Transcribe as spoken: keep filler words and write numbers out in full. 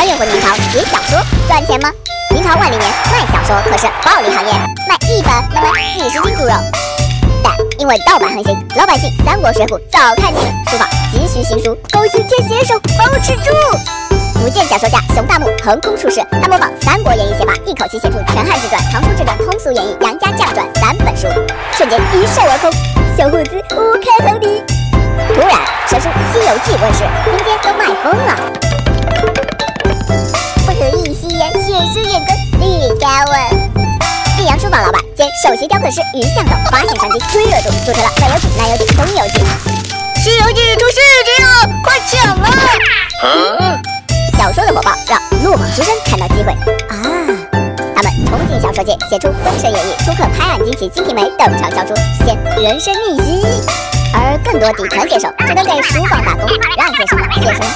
运回明朝写小说赚钱吗？明朝万历年卖小说可是暴利行业，卖一本能卖几十斤猪肉。但因为盗版横行，老百姓《三国》《水浒》早看腻了，书坊急需新书，狗血切写手包吃猪。福建小说家熊大木横空出世，他模仿《三国演义》写法，一口气写出《全汉志传》《唐书志传》《通俗演义》《杨家将传》三本书，瞬间一售而空，小伙子无开恒堤。突然，神书《西游记》问世，民间都卖疯了。不可一吸烟，血书眼光绿高啊！晋阳书坊老板兼首席雕刻师于向斗发现商机，追热度，组成了北游记、南游记、东游记。西游记出世纪了，快抢啊！啊小说的火爆让落网之声看到机会啊！他们冲进小说界，写出《封神演义》、出客拍案惊奇、《金瓶梅》等畅销书，实现人生逆袭。而更多底层写手只能给书坊打工，让写什么写什么。